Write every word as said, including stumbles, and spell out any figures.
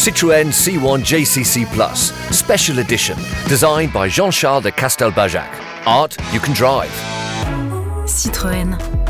Citroën C one J C C Plus, Special Edition, designed by Jean-Charles de Castelbajac. Art you can drive. Citroën.